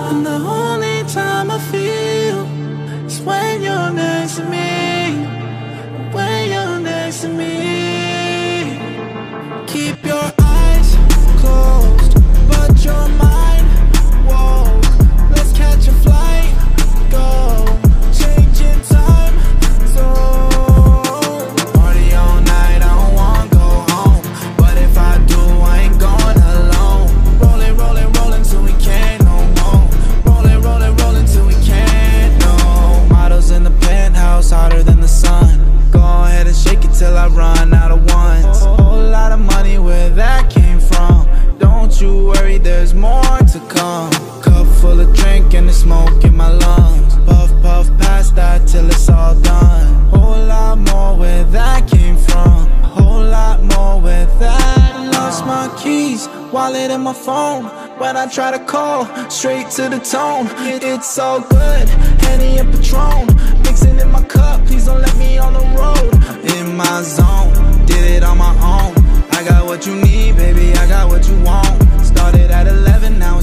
And the only time I feel is when you're next to me. When you're next to me. Keep your eyes closed, but your mind woke. Let's catch a flight, go, changing time zone. Party all night, I don't wanna go home, but if I do, I ain't going alone. Rolling, rolling, rolling till we can't no more. Rolling, rolling, rolling till we can't no. Models in the penthouse, hotter than the sun. Go ahead and shake it till I run out of ones. Whole lot of money, where that came from. Don't you worry, there's more to come. Cup full of drink and the smoke in my lungs. Puff, puff, past that till it's all done. Whole lot more where that came from. Whole lot more where that. Lost my keys, wallet and my phone. When I try to call, straight to the tone. It's so good, Henny and Patron. Mixing in my cup, please don't let me on the road. I'm in my zone, did it on my own. I got what you need, baby, I got what you want. Started at 11, now